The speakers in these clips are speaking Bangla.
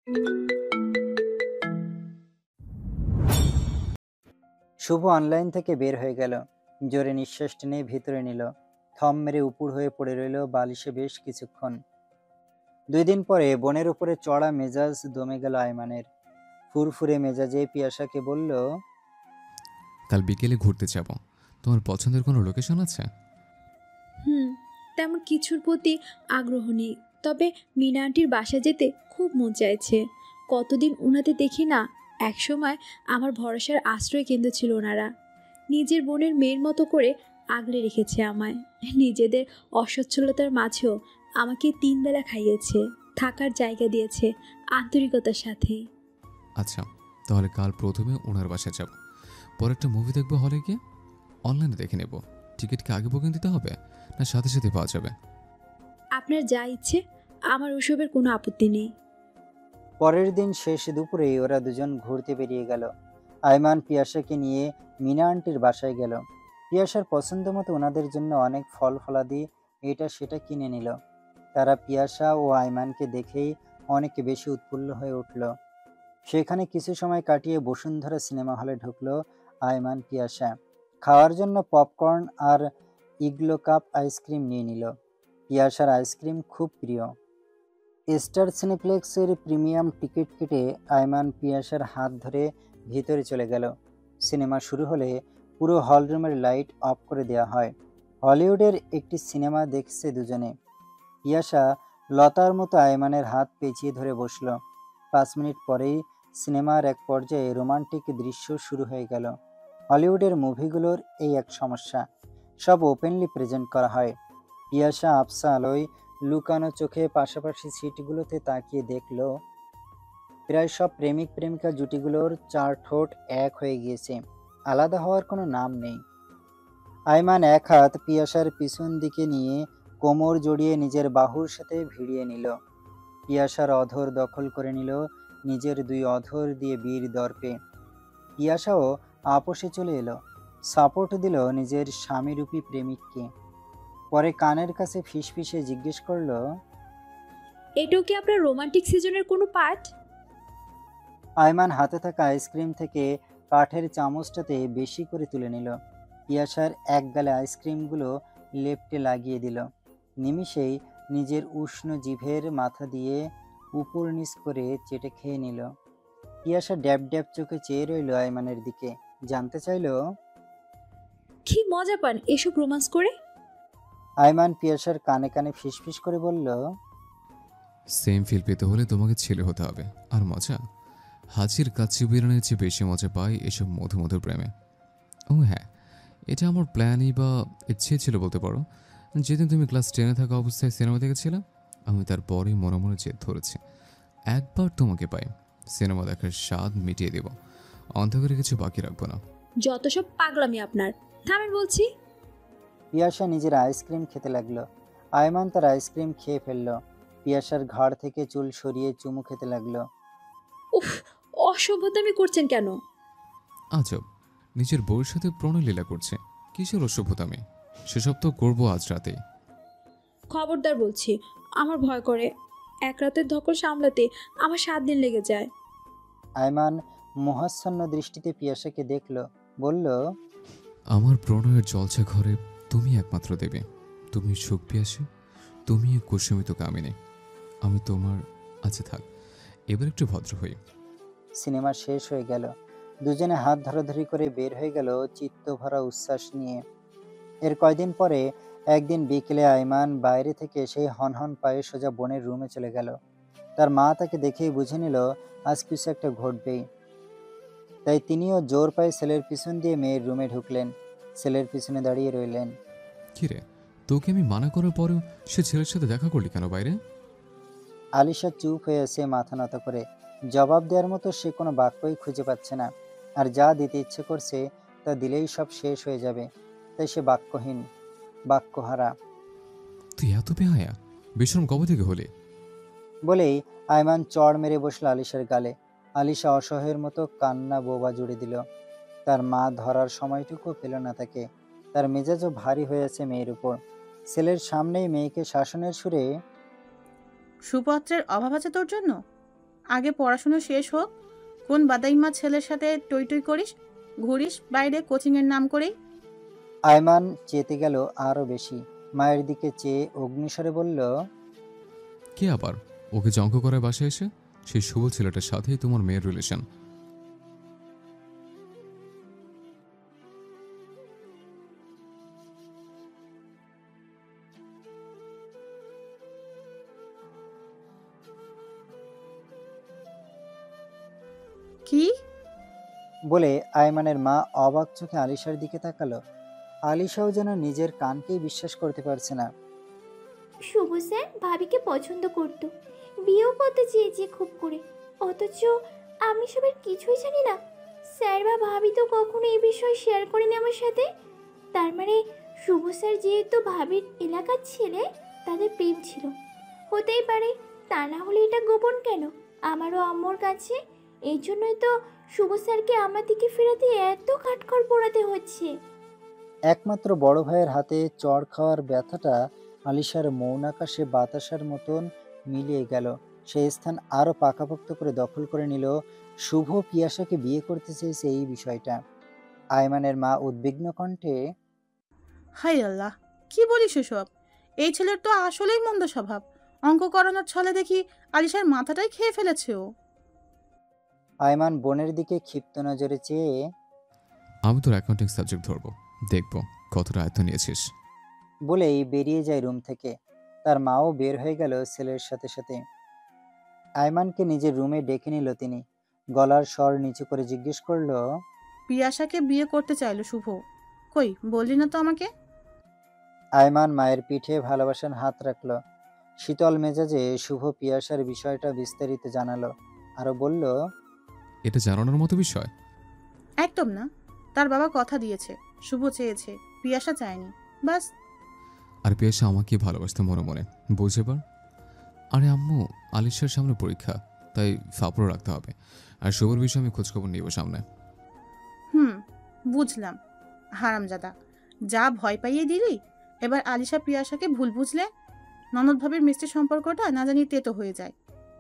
শুভ অনলাইন থেকে বের হয়ে গেল। জোরে নিঃশ্বাস টেনে ভিতরে নিল। থম মেরে উপুড় হয়ে পড়ে রইল বালিশে বেশ কিছুক্ষণ। 2 দিন পরে বনের উপরে চড়া মেজাজ দমে গেল আয়মানের। ফুরফুরে মেজাজে পিয়াসাকে বলল, কাল বিকেলে ঘুরতে যাব। তোমার পছন্দের কোনো লোকেশন আছে? তেমন কিছুর প্রতি আগ্রহ নেই, তবে মিনা আন্টির বাসা যেতে খুব মন চাইছে। কতদিন ওনাদের দেখি না। একসময় আমার ভরসার আশ্রয় কেন্দ্র ছিল ওনারা। নিজের বোনের মেয়ের মতো করে আগলে রেখেছে আমায়। নিজেদের অসচ্ছলতার মাঝেও আমাকে 3 বেলা খাইয়েছে, থাকার জায়গা দিয়েছে আন্তরিকতার সাথে। আচ্ছা, তাহলে কাল প্রথমে ওনার বাসায় যাব, পরে একটা মুভি দেখবো হলে গিয়ে। অনলাইনে দেখে নেব। টিকিট কি আগে বুকিং দিতে হবে, না সাথে সাথে পাওয়া যাবে? আপনার যা ইচ্ছে, আমার ওসবের কোনো আপত্তি নেই। পরের দিন শেষ দুপুরে ওরা দুজন ঘুরতে বেরিয়ে গেল। আয়মান পিয়াসাকে নিয়ে মিনা আন্টির বাসায় গেল। পিয়াসার পছন্দ মতো ওনাদের জন্য অনেক ফল ফলাদি এটা সেটা কিনে নিল। তারা পিয়াসা ও আয়মানকে দেখেই অনেক বেশি উৎফুল্ল হয়ে উঠল। সেখানে কিছু সময় কাটিয়ে বসুন্ধরা সিনেমা হলে ঢুকলো আয়মান পিয়াসা। খাওয়ার জন্য পপকর্ন আর ইগলো কাপ আইসক্রিম নিয়ে নিল। পিয়াসার আইসক্রিম খুব প্রিয়। স্টার সিনেপ্লেক্সের প্রিমিয়াম টিকিট কেটে আয়মান পিয়াসার হাত ধরে ভিতরে চলে গেল। সিনেমা শুরু হলে পুরো হলরুমের লাইট অফ করে দেওয়া হয়। হলিউডের একটি সিনেমা দেখছে দুজনে। পিয়াসা লতার মতো আয়মানের হাত পেঁচিয়ে ধরে বসল। 5 মিনিট পরেই সিনেমার এক পর্যায়ে রোমান্টিক দৃশ্য শুরু হয়ে গেল। হলিউডের মুভিগুলোর এই এক সমস্যা, সব ওপেনলি প্রেজেন্ট করা হয়। পিয়াসা আবসা আলোয় লুকানো চোখে পাশাপাশি সিটগুলোতে তাকিয়ে দেখল প্রায় সব প্রেমিক প্রেমিকা জুটিগুলোর 4 ঠোঁট এক হয়ে গিয়েছে, আলাদা হওয়ার কোনো নাম নেই। আয়মান এক হাত পিয়াসার পিছন দিকে নিয়ে কোমর জড়িয়ে নিজের বাহুর সাথে ভিড়িয়ে নিল। পিয়াসার অধর দখল করে নিল নিজের 2 অধর দিয়ে বীর দর্পে। পিয়াসাও আপোষে চলে এলো, সাপোর্ট দিল নিজের স্বামীরূপী প্রেমিককে। পরে কানের কাছে ফিসফিসে জিজ্ঞেস করলো, এটাও কি আপনার রোমান্টিক সিজনের কোনো পার্ট? আয়মান হাতে থাকা আইসক্রিম থেকে কাঠের চামচটাতে বেশি করে তুলে নিল। পিয়াসার এক গালে আইসক্রিমগুলো লেপ্টে লাগিয়ে দিল। নিমিষেই নিজের উষ্ণ জিভের মাথা দিয়ে উপর নিচ করে চেটে খেয়ে নিল। পিয়াসা ড্যাব ড্যাব চোখে চেয়ে রইল আয়মানের দিকে। জানতে চাইল, কি মজা পান এসব রোমান্স করে? আয়মান পিয়াসার কানে কানে ফিসফিস করে বলল, সেম ফিল পেতে হলে তোমাকে ছেলে হতে হবে। আর মজা, হাজির কাচ্চি বিরিয়ানির চেয়ে বেশি মজা পাই এসব মধু মধুর প্রেমে। ও হ্যাঁ, এটা আমার প্ল্যানই বা ইচ্ছে ছিল বলতে পারো। যেদিন তুমি ক্লাস 10-এ থাকা অবস্থায় সিনেমা দেখেছিলে, আমি তারপরেই মনে মনে জেদ ধরেছি, একবার তোমাকে পাই, সিনেমা দেখার স্বাদ মিটিয়ে দেব, অন্ধকারে কিছু বাকি রাখবো না। যত সব পাগলামি আপনার, থামেন বলছি। পিয়াসা নিজের আইসক্রিম খেতে লাগলো। আয়মান তার আইসক্রিম খেয়ে ফেলল। পিয়াসার ঘাড় থেকে চুল সরিয়ে চুমু খেতে লাগলো। উফ, অসভ্যতামি করছেন কেন? আজব, নিজের বউয়ের সাথে প্রণয়লীলা করছে, কিসের অসভ্যতামি? সেসব তো করবো আজ রাতে। খবরদার বলছি, আমার ভয় করে। এক রাতের ধকল সামলাতে আমার 7 দিন লেগে যায়। আয়মান মোহাচ্ছন্ন দৃষ্টিতে পিয়াসাকে দেখল, বলল, আমার প্রণয়ের জলছা ঘরে তুমি একমাত্র দেবে। তুমি সুখ পিয়াসী, তুমি কুসুমিত কামিনী, আমি তোমার। আচ্ছা থাক, এবার একটু ভদ্র হই। সিনেমা শেষ হয়ে গেল। দুজনে হাত ধরাধরি করে বের হয়ে গেল চিত্ত ভরা উচ্ছ্বাস নিয়ে। এর কয়দিন পরে একদিন বিকেলে আয়মান বাইরে থেকে সেই হনহন পায়ে সোজা বোনের রুমে চলে গেল। তার মা তাকে দেখেই বুঝে নিল আজ কিছু একটা ঘটবেই। তাই তিনিও জোর পায়ে ছেলের পিছন দিয়ে মেয়ের রুমে ঢুকলেন। ছেলের পিছনে দাঁড়িয়ে রইলেন। কিরে, তোকে আমি মানা করার পরেও সে ছেলের সাথে দেখা করলি কেন বাইরে? আলিশা চুপ হয়ে আছে মাথা নত করে। জবাব দেওয়ার মতো সে কোনো বাক্যই খুঁজে পাচ্ছে না। আর যা দিতে ইচ্ছে করছে তা দিলেই সব শেষ হয়ে যাবে। তাই সে বাক্যহীন, বাক্যহারা। তুই এত বেহায়া, বেশরম কবে থেকে হলি? বলেই আয়মান চড় মেরে বসল আলিশার গালে। আলিশা অসহায়ের মতো কান্না বোবা জুড়ে দিল। তার মা ধরার সময়টুকু পেল না তাকে। তার মেজাজও ভারী হয়েছে মেয়ের উপর। ছেলের সামনেই মেয়েকে শাসনের সুরে, সুপত্রের অভাব আছে তোর জন্য? আগে পড়াশোনা শেষ হোক। কোন বাদাইমা ছেলের সাথে টই টই করিস, ঘুরিস বাইরে কোচিংয়ের নাম করেই। আয়মান চেতে গেল আরো বেশি। মায়ের দিকে চেয়ে অগ্নিস্বরে বলল, কে আবার? ওকে জঙ্ক করে বাসায় এসে? সেই শুভ ছেলেটার সাথেই তোমার মেয়ের রিলেশন। কি? বলে আয়মানের মা অবাক চোখে আলিশার দিকে তাকালো। আলিশাও যেন নিজের কানকেই বিশ্বাস করতে পারছে না। শুভ স্যার ভাবিকে পছন্দ করত, বিয়েও করতে চেয়েছে খুব করে, অথচ আমি সবের কিছুই জানি না। স্যার বা ভাবি তো কখনো এই বিষয় শেয়ার করেনি আমার সাথে। তার মানে শুভ স্যার যেহেতু ভাবির এলাকার ছেলে, তাদের প্রেম ছিল। হতেই পারে, তা না হলে এটা গোপন কেন আমারও আম্মুর কাছে? এই জন্যই তো শুভ স্যারকে আমার দিকে ফেরাতে এত কাঠখড় পোড়াতে হচ্ছে। একমাত্র বড় ভাইয়ের হাতে চড় খাওয়ার ব্যথাটা আলিশার মৌন আকাশে বাতাসার মতন মিলিয়ে গেল। সেই স্থান আরো পাকাপোক্ত করে দখল করে নিল শুভ পিয়াসাকে বিয়ে করতে চেয়েছে এই বিষয়টা। আয়মানের মা উদ্বিগ্ন কণ্ঠে, হাই আল্লাহ, কি বলিস এসব? এই ছেলের তো আসলেই মন্দ স্বভাব। অঙ্ক করানোর ছলে দেখি আলিশার মাথাটাই খেয়ে ফেলেছে ও। আয়মান বোনের দিকে ক্ষিপ্ত নজরে চেয়ে আমি তোর অ্যাকাউন্টিং সাবজেক্ট ধরবো, দেখবো কতটা আয়ত্ত নিয়েছিস। বলেই বেরিয়ে যায় রুম থেকে। তার মাও বের হয়ে গেল ছেলের সাথে সাথে। আয়মানকে নিজের রুমে ডেকে নিল তিনি। গলার স্বর নিচু করে জিজ্ঞেস করলো, পিয়াসাকে বিয়ে করতে চাইলো শুভ, কই বললি না তো আমাকে? আয়মান মায়ের পিঠে ভালোবাসার হাত রাখল। শীতল মেজাজে শুভ পিয়াসার বিষয়টা বিস্তারিত জানালো। আরো বলল, এটা জানানোর মতো বিষয়? একদম না। তার বাবা কথা দিয়েছে, শুভ চেয়েছে, পিয়াসা চায়নি, বাস। আর পেয়েছে আমাকে ভালোবাসতে মনে মনে, বুঝে পার। আরে আম্মু, আলিশার সামনে পরীক্ষা, তাই ফাপড় রাখতে হবে। আর শুভর বিষয়ে আমি খোঁজখবর নিব সামনে। বুঝলাম। হারামজাদা, যা ভয় পাইয়ে দিলি। এবার আলিশা পিয়াসাকে ভুল বুঝলে ননদ ভাবির মিষ্টি সম্পর্কটা না জানি তেতো হয়ে যায়।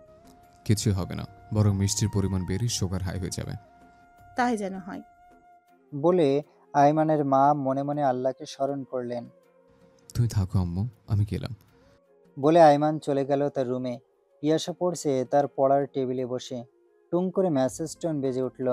কিছুই হবে না, বরং মিষ্টির পরিমাণ বেড়ে সুগার হাই হয়ে যাবে। তাই যেন হয়। বলে আয়মানের মা মনে মনে আল্লাহকে স্মরণ করলেন। তুমি থাকো আম্মু, আমি গেলাম। বলে আয়মান চলে গেল তার রুমে। পিয়াসা পড়ছে তার পড়ার টেবিলে বসে। টুং করে মেসেজ টোন বেজে উঠল।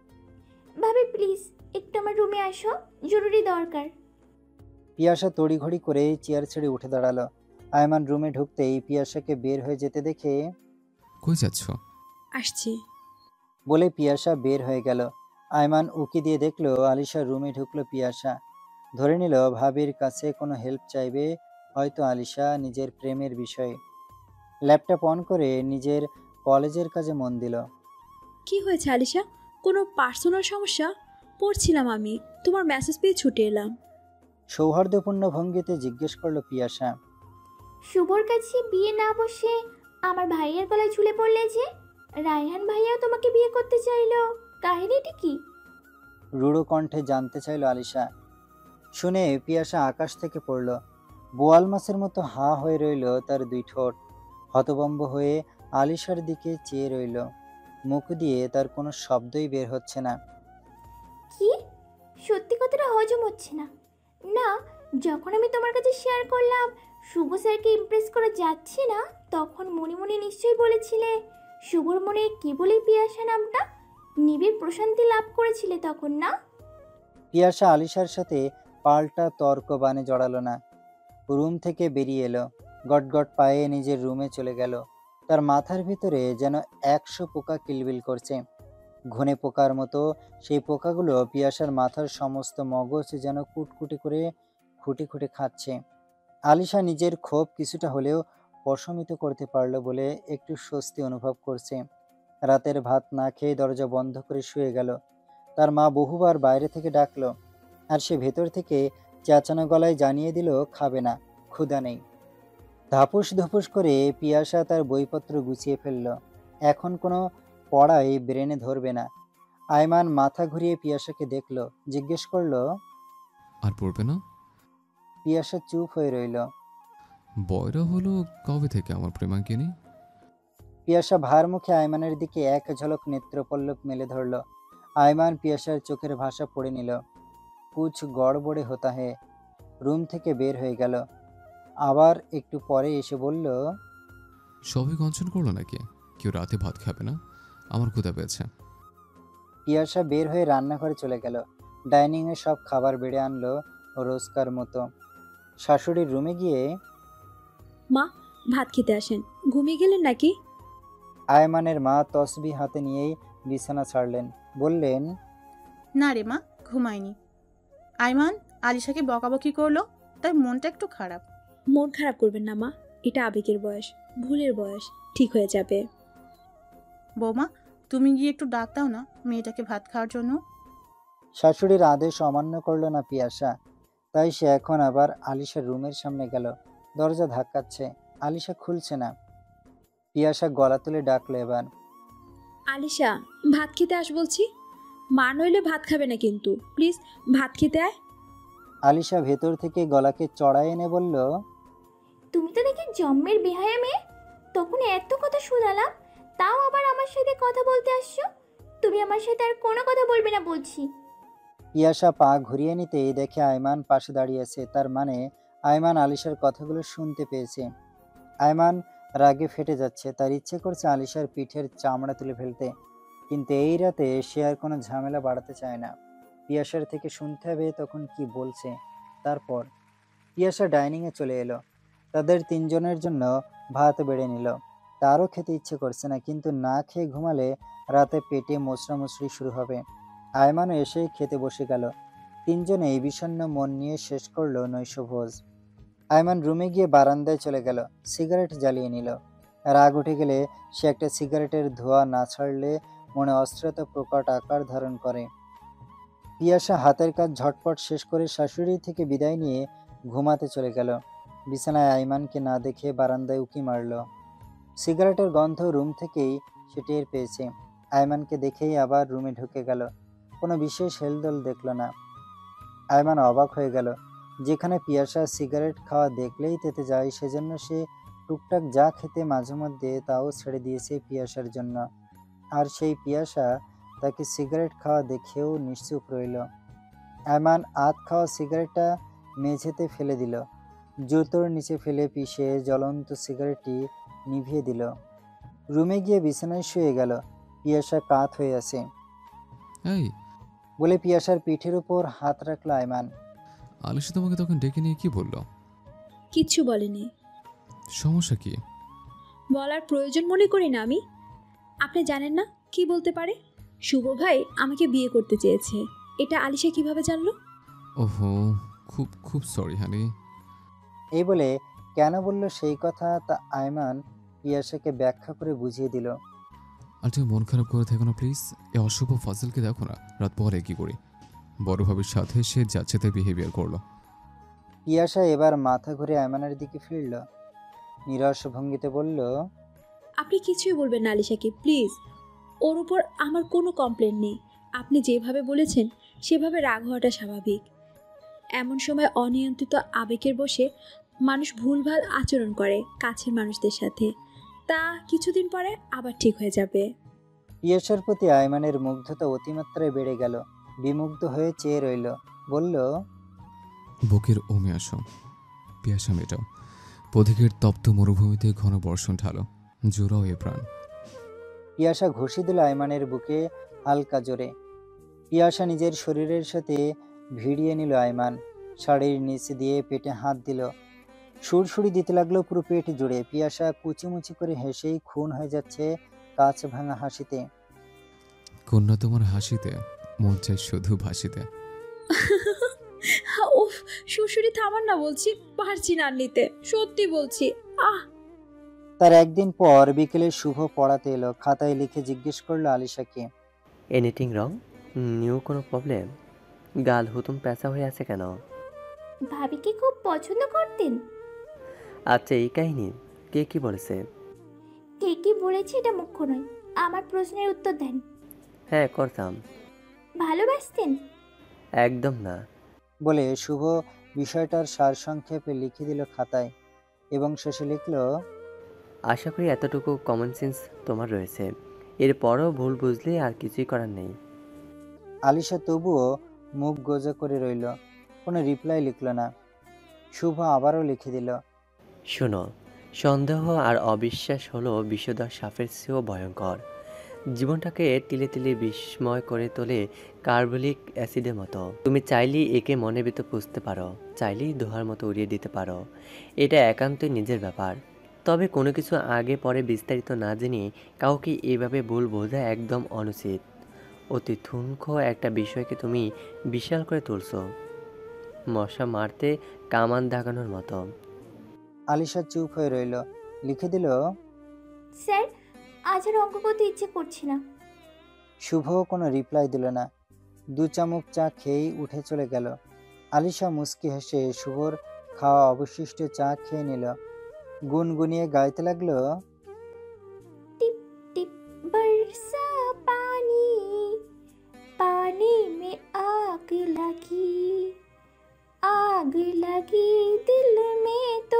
ভাবি প্লিজ একটু আমার রুমে আসো, জরুরি দরকার। পিয়াসা তড়িঘড়ি করে চেয়ার ছেড়ে উঠে দাঁড়ালো। আয়মান রুমে ঢুকতেই পিয়াসাকে বের হয়ে যেতে দেখে কই যাচ্ছ? আসছি। বলে পিয়াসা বের হয়ে গেল। আয়মান উকি দিয়ে দেখলো আলিশার রুমে ঢুকলো পিয়াসা। ধরে নিল ভাবির কাছে কোনো হেল্প চাইবে, হয়তো আলিশা নিজের প্রেমের বিষয়ে। ল্যাপটপ অন করে নিজের কলেজের কাজে মন দিল। কি হয়েছে আলিশা? কোনো পার্সোনাল সমস্যা? পড়ছিলাম আমি, তোমার মেসেজ পেয়ে ছুটে এলাম। সৌহার্দ্যপূর্ণ ভঙ্গিতে জিজ্ঞেস করলো পিয়াসা। শুভর কাছে বিয়ে না বসে আমার ভাইয়ের গলায় ঝুলে পড়লে যে? রায়হান ভাইয়াও তোমাকে বিয়ে করতে চাইলো, কাহিনীটি কি? রূঢ় কণ্ঠে জানতে চাইল আলিশা। শুনে পিয়াসা আকাশ থেকে পড়ল। বোয়াল মাছের মতো হা হয়ে রইল তার দুই ঠোঁট। হতভম্ব হয়ে আলিশার দিকে চেয়ে রইল। মুখ দিয়ে তার কোনো শব্দই বের হচ্ছে না। কি? সত্যি কথাটা হজম হচ্ছে না। না, যখন আমি তোমার কাছে শেয়ার করলাম শুভ স্যারকে ইমপ্রেস করা যাচ্ছে না, তখন মনে মনে নিশ্চয়ই বলেছিলে শুভর মনে কেবলই পিয়াসা নামটা নিবিড় প্রশান্তি লাভ করেছিলে তখন, না? পিয়াসা আলিশার সাথে পাল্টা তর্ক বানে জড়ালো না। রুম থেকে বেরিয়ে এলো। গটগট পায়ে নিজের রুমে চলে গেল। তার মাথার ভিতরে যেন 100 পোকা কিলবিল করছে। ঘুনে পোকার মতো সেই পোকাগুলো পিয়াসার মাথার সমস্ত মগজ যেন কুটকুটি করে খুঁটে খুঁটে খাচ্ছে। আলিশা নিজের ক্ষোভ কিছুটা হলেও প্রশমিত করতে পারলো বলে একটু স্বস্তি অনুভব করছে। রাতের ভাত না খেয়ে দরজা বন্ধ করে শুয়ে গেল। তার মা বহুবার বাইরে থেকে ডাকলো, আর সে ভেতর থেকে চেঁচানো গলায় জানিয়ে দিল খাবে না, ক্ষুধা নেই। ধাপুস ধুপুস করে পিয়াসা তার বইপত্র গুছিয়ে ফেলল। এখন কোনো পড়াই ব্রেনে ধরবে না। আয়মান মাথা ঘুরিয়ে পিয়াসাকে দেখল, জিজ্ঞেস করলো। আর পড়বে না? পিয়াসা চুপ হয়ে রইল। বয়রা হলো কবে থেকে আমার প্রেমাঙ্কিনী? পিয়াসা ভার মুখে আয়মানের দিকে এক ঝলক নেত্রপল্লব মেলে ধরল। আয়মান পিয়াসার চোখের ভাষা পড়ে নিল। কুছ গড়বড়ে হতা হে। রুম থেকে বের হয়ে গেল। আবার একটু পরে এসে বলল, সবই কঞ্চন করলো নাকি? কেউ রাতে ভাত খাবে না? আমার ক্ষুধা পেয়েছে। পিয়াসা বের হয়ে রান্নাঘরে চলে গেল। ডাইনিংয়ে সব খাবার বেড়ে আনলো রোজকার মতো। শাশুড়ির রুমে গিয়ে মা, ভাত খেতে আসেন। ঘুমিয়ে গেলেন নাকি? আয়মানের মা তসবি হাতে নিয়েই বিছানা ছাড়লেন। বললেন, না রে মা, ঘুমায়নি। আইমান আলিশাকে বকাবকি করলো, তাই মনটা একটু খারাপ। মন খারাপ করবেন না মা, এটা আবেগের বয়স, ভুলের বয়স, ঠিক হয়ে যাবে। বৌমা, তুমি গিয়ে একটু ডাক দাও না মেয়েটাকে ভাত খাওয়ার জন্য। শাশুড়ির আদেশ অমান্য করলো না পিয়াসা। তাই সে এখন আবার আলিশার রুমের সামনে গেল। দরজা ধাক্কাচ্ছে, আলিশা খুলছে না। পিয়াসা গলা তুলে ডাকলো এবার, আলিশা, ভাত খেতে আস বলছি। মা নইলে ভাত খাবে না কিন্তু, প্লিজ ভাত খেতে আয়। আলিশা ভেতর থেকে গলাকে চড়াই এনে বলল, তুমি তো দেখি জম্মের বেহায়া মেয়ে। তখন এত কথা শুনালাম, তাও আবার আমার সাথে কথা বলতে আসছো। তুমি আমার সাথে আর কোনো কথা বলবে না বলছি। পিয়াসা পা ঘুরিয়ে নিতেই দেখে আয়মান পাশে দাঁড়িয়েছে। তার মানে আয়মান আলিশার কথাগুলো শুনতে পেয়েছে। আয়মান রাগে ফেটে যাচ্ছে। তার ইচ্ছে করছে আলিশার পিঠের চামড়া তুলে ফেলতে, কিন্তু এই রাতে সে আর কোনো ঝামেলা বাড়াতে চায় না। পিয়াসার থেকে শুনতে হবে তখন কি বলছে। তারপর পিয়াসা ডাইনিংয়ে চলে এলো। তাদের তিনজনের জন্য ভাত বেড়ে নিল। তারও খেতে ইচ্ছে করছে না, কিন্তু না খেয়ে ঘুমালে রাতে পেটে মোচড়ামুচড়ি শুরু হবে। আয়মানও এসেই খেতে বসে গেল। তিনজনেই বিষণ্ণ মন নিয়ে শেষ করলো নৈশভোজ। আয়মান রুমে গিয়ে বারান্দায় চলে গেল, সিগারেট জ্বালিয়ে নিল। রাগ উঠে গেলে সে একটা সিগারেটের ধোঁয়া না ছাড়লে মনে অস্থিরতা প্রকট আকার ধারণ করে। পিয়াসা হাতের কাজ ঝটপট শেষ করে শাশুড়ি থেকে বিদায় নিয়ে ঘুমাতে চলে গেল। বিছানায় আয়মানকে না দেখে বারান্দায় উকি মারল। সিগারেটের গন্ধ রুম থেকেই সে টের পেয়েছে। আয়মানকে দেখেই আবার রুমে ঢুকে গেল। কোনো বিশেষ হেলদোল দেখল না। আয়মান অবাক হয়ে গেল। যেখানে পিয়াসা সিগারেট খাওয়া দেখলেই তেতে যায়, সেজন্য সে টুকটাক যা খেতে মাঝে মধ্যে তাও ছেড়ে দিয়েছে পিয়াসার জন্য। আর সেই পিয়াসা তাকে সিগারেট খাওয়া দেখেও নিশ্চুপ রইল। আয়মান আধ খাওয়া সিগারেটটা মেঝেতে ফেলে দিল। জুতোর নিচে ফেলে পিষে জ্বলন্ত সিগারেটটি নিভিয়ে দিল। রুমে গিয়ে বিছানায় শুয়ে গেল। পিয়াসা কাত হয়ে আছে এই, বলে পিয়াসার পিঠের উপর হাত রাখল আয়মান। আলিশা তোমাকে তখন ডেকে নিয়ে কি বললো? কিচ্ছু বলেনি। সমস্যা কি? বলার প্রয়োজন মনে করি না আমি। আপনি জানেন না কি বলতে পারে? শুভ ভাই আমাকে বিয়ে করতে চেয়েছে। এটা আলিশা কিভাবে জানলো? ওহো, খুব খুব সরি হানি। এই বলে কেন বলল সেই কথা তা আয়মান পিয়াসাকে ব্যাখ্যা করে বুঝিয়ে দিল। আর তুমি মন খারাপ করে থেকো না প্লিজ। এ অশুভ ফাজলকে দেখো না, রাত পরে কি করি। বড় ভাবির সাথে সে যাচ্ছে তাই বিহেভিয়ার করলো। পিয়াসা এবার মাথা ঘুরে আয়মানের দিকে ফিরল। নিরস ভঙ্গিতে বলল, আপনি কিছুই বলবেন না আলিশাকে, প্লিজ। ওর উপর আমার কোনো কমপ্লেন নেই। আপনি যেভাবে বলেছেন সেভাবে রাগ হওয়াটা স্বাভাবিক। এমন সময় অনিয়ন্ত্রিত আবেগের বশে মানুষ ভুলভাল আচরণ করে কাছের মানুষদের সাথে। তা কিছুদিন পরে আবার ঠিক হয়ে যাবে। পিয়াসার প্রতি আয়মানের মুগ্ধতা অতিমাত্রায় বেড়ে গেল। বিমুগ্ধ হয়ে চেয়ে রইল। বলল, বুকের ওমে আসো, পিয়াসা মেটাও। পথিকের তপ্ত মরুভূমিতে ঘন বর্ষণ ঢালো, জোরাও এ প্রাণ। পিয়াসা ঘুষি দিল আয়মানের বুকে হালকা জোরে। পিয়াসা নিজের শরীরের সাথে ভিড়িয়ে নিল আয়মান। শাড়ির নিচ দিয়ে পেটে হাত দিল। সুরসুরি দিতে লাগলো পুরো পেট জুড়ে। পিয়াসা কুচিমুচি করে হেসেই খুন হয়ে যাচ্ছে কাঁচ ভাঙা হাসিতে। কন্যা তোমার হাসিতে, মন চাই শুধু ভাসিতে। ওফ, শ্বশুরি থামান না বলছি, পারছি না আর নিতে, সত্যি বলছি। আহ! তার একদিন পর বিকেলে শুভ পড়াতে এলো। খাতায় লিখে জিজ্ঞেস করলো আলিশাকে, এনিথিং রং? নিউ কোনো প্রবলেম? গাল হুতুম প্যাঁচা হয়ে আছে কেন? ভাবিকে খুব পছন্দ করতেন। আচ্ছা, এই কাহিনী কে কি বলেছে? কে কি বলেছে এটা মুখ্য নয়, আমার প্রশ্নের উত্তর দেন। হ্যাঁ, করতাম। ভালোবাসতেন? একদম না। বলে শুভ বিষয়টার সারসংক্ষেপে লিখে দিল খাতায় এবং শেষে লিখল, আশা করি এতটুকু কমন সেন্স তোমার রয়েছে। এরপরও ভুল বুঝলে আর কিছুই করার নেই। আলিশা তবুও মুখ গোজা করে রইল, কোনো রিপ্লাই লিখল না। শুভ আবারও লিখে দিল, শোনো, সন্দেহ আর অবিশ্বাস হলো বিষধর সাপের চেয়েও ভয়ঙ্কর। জীবনটাকে তিলে তিলে বিস্ময় করে তোলে কার্বলিক অ্যাসিডের মতো। তুমি চাইলেই একে মনের ভিতর পুষতে পারো, চাইলেই দোহার মতো উড়িয়ে দিতে পারো। এটা একান্তই নিজের ব্যাপার। তবে কোনো কিছু আগে পরে বিস্তারিত না জেনে কাউকে এভাবে ভুল বোঝা একদম অনুচিত। অতি ঠুনকো একটা বিষয়কে তুমি বিশাল করে তুলছো, মশা মারতে কামান দাগানোর মতো। আলিশা চুপ হয়ে রইল। লিখে দিল, স্যার, আজ আর অঙ্ক করতে ইচ্ছে করছে না। শুভ কোনো রিপ্লাই দিল না। 2 চামচ চা খেয়েই উঠে চলে গেল। আলিশা মুচকি হেসে শুভর খাওয়া অবশিষ্ট চা খেয়ে নিল। গুনগুনিয়ে গাইতে লাগলো, टिप टिप बरसा पानी, पानी में आग लगी दिल में तो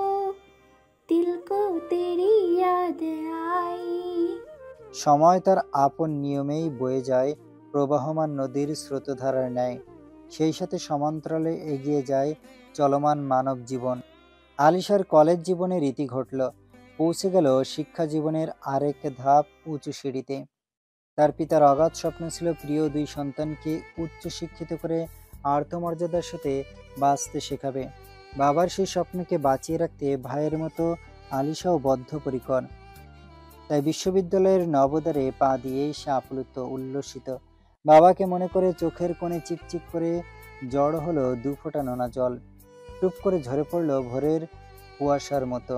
दिल को तेरी याद आई। সময় তার আপন নিয়মেই বয়ে যায় প্রবাহমান নদীর স্রোতধারার ন্যায়। সেই সাথে সমান্তরালে এগিয়ে যায় চলমান মানব জীবন। আলিশার কলেজ জীবনের রীতি ঘটল, পৌঁছে গেল শিক্ষা জীবনের আরেক ধাপ উঁচু সিঁড়িতে। তার পিতার অগাধ স্বপ্ন ছিল প্রিয় 2 সন্তানকে উচ্চ শিক্ষিত করে আর্থমর্যাদার সাথে বাঁচতে শেখাবে। বাবার সেই স্বপ্নকে বাঁচিয়ে রাখতে ভাইয়ের মতো আলিশাও বদ্ধপরিকর। তাই বিশ্ববিদ্যালয়ের নবদ্বারে পা দিয়েই সে আপ্লুত, উল্লসিত। বাবাকে মনে করে চোখের কোণে চিকচিক করে জড় হলো 2 ফোঁটা নোনা জল। টুপ করে ঝরে পড়ল ভোরের কুয়াশার মতো।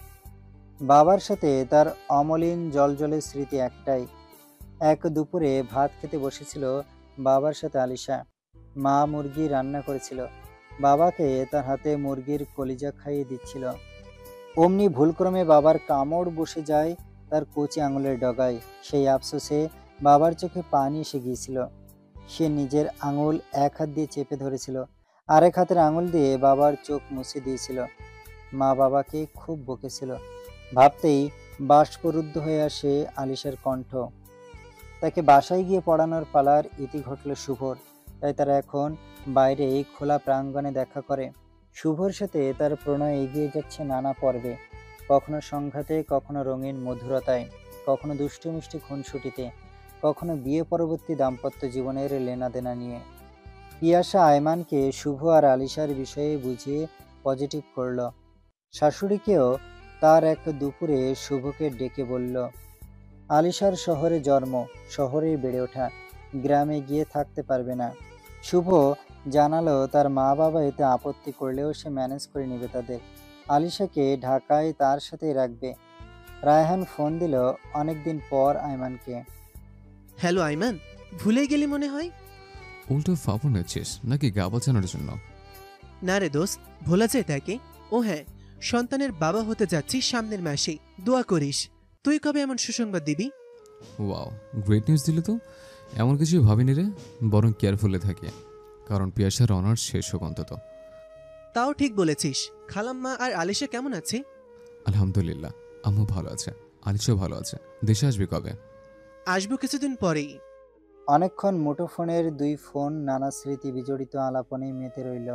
বাবার সাথে তার অমলিন জলজলের স্মৃতি একটাই। এক দুপুরে ভাত খেতে বসেছিল বাবার সাথে আলিশা। মা মুরগি রান্না করেছিল, বাবাকে তার হাতে মুরগির কলিজা খাইয়ে দিচ্ছিল। অমনি ভুলক্রমে বাবার কামড় বসে যায় তার কচি আঙুলের ডগায়। সেই আফসোসে বাবার চোখে পানি এসে গিয়েছিল। সে নিজের আঙুল এক হাত দিয়ে চেপে ধরেছিল, আরেক হাতের আঙুল দিয়ে বাবার চোখ মুছে দিয়েছিল। মা বাবাকে খুব বকেছিল। ভাবতেই বাষ্পরুদ্ধ হয়ে আসে আলিশার কণ্ঠ। তাকে বাসায় গিয়ে পড়ানোর পালার ইতি ঘটল শুভর। তাই তারা এখন বাইরে খোলা প্রাঙ্গণে দেখা করে। শুভর সাথে তার প্রণয় এগিয়ে যাচ্ছে নানা পর্বে, কখনো সংঘাতে, কখনো রঙিন মধুরতায়, কখনো দুষ্টু মিষ্টি খুনসুটিতে, কখনো বিয়ে পরবর্তী দাম্পত্য জীবনের লেনাদেনা নিয়ে। পিয়াসা আয়মানকে শুভ আর আলিশার বিষয়ে বুঝিয়ে পজিটিভ করল। শাশুড়িকেও তার এক দুপুরে শুভকে ডেকে বলল, আলিশার শহরে জন্ম, শহরেই বেড়ে ওঠা, গ্রামে গিয়ে থাকতে পারবে না। শুভ জানালো তার মা বাবা এতে আপত্তি করলেও সে ম্যানেজ করে নেবে তাদের। আলিশাকে ঢাকায় তার সাথেই রাখবে। রায়হান ফোন দিল অনেকদিন পর আয়মানকে। হ্যালো আইমান, ভুলে গেলি মনে হয়। উল্টো ফাপড় নিচ্ছিস নাকি গা বাঁচানোর জন্য? না রে দোস্ত, ভোলা যায় তাকে। ও হ্যাঁ, সন্তানের বাবা হতে যাচ্ছি সামনের মাসেই, দোয়া করিস। তুই কবে এমন সুসংবাদ দিবি? ওয়াও, গ্রেট নিউজ দিলে তো। এমন কিছু ভাবিনি রে, বরং কেয়ারফুলে থাকি, কারণ পিয়াসার অনার্স শেষ হোক অন্তত। তাও ঠিক বলেছিস। খালাম্মা আর আলিশা কেমন আছে? আলহামদুলিল্লাহ, আম্মু ভালো আছে, আলিশাও ভালো আছে। দেশে আসবি কবে? আসবো কিছুদিন পরেই। অনেকক্ষণ মুঠোফোনের 2 ফোন নানা স্মৃতি বিজড়িত আলাপনে মেতে রইল।